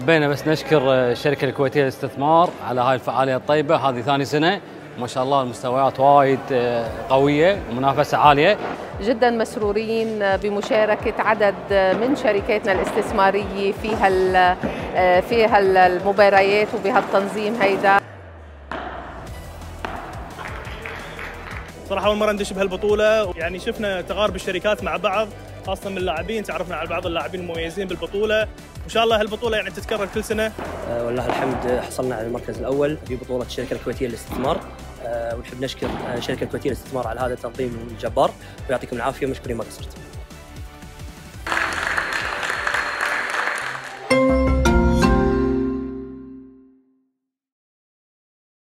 حبينا بس نشكر الشركة الكويتية للاستثمار على هاي الفعالية الطيبة. هذه ثاني سنة ما شاء الله المستويات وايد قوية ومنافسة عالية. جدا مسرورين بمشاركة عدد من شركاتنا الاستثمارية فيها المباريات وبهالتنظيم هيدا. صراحة أول مرة ندش بهالبطولة، يعني شفنا تقارب الشركات مع بعض خاصة من اللاعبين، تعرفنا على بعض اللاعبين المميزين بالبطولة، وإن شاء الله هالبطولة يعني تتكرر كل سنة. والله الحمد حصلنا على المركز الأول في بطولة الشركة الكويتية للاستثمار، ونحب نشكر الشركة الكويتية للاستثمار على هذا التنظيم الجبار، ويعطيكم العافية ومشكورين ما قصرتوا.